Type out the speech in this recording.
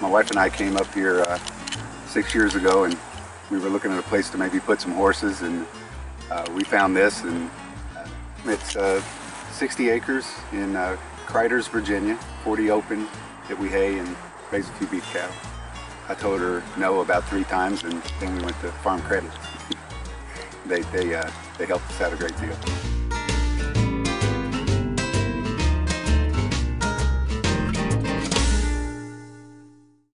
My wife and I came up here 6 years ago, and we were looking at a place to maybe put some horses, and we found this, and it's 60 acres in Criders, Virginia, 40 open that we hay and raise a few beef cattle. I told her no about 3 times, and then we went to Farm Credit. They helped us out a great deal.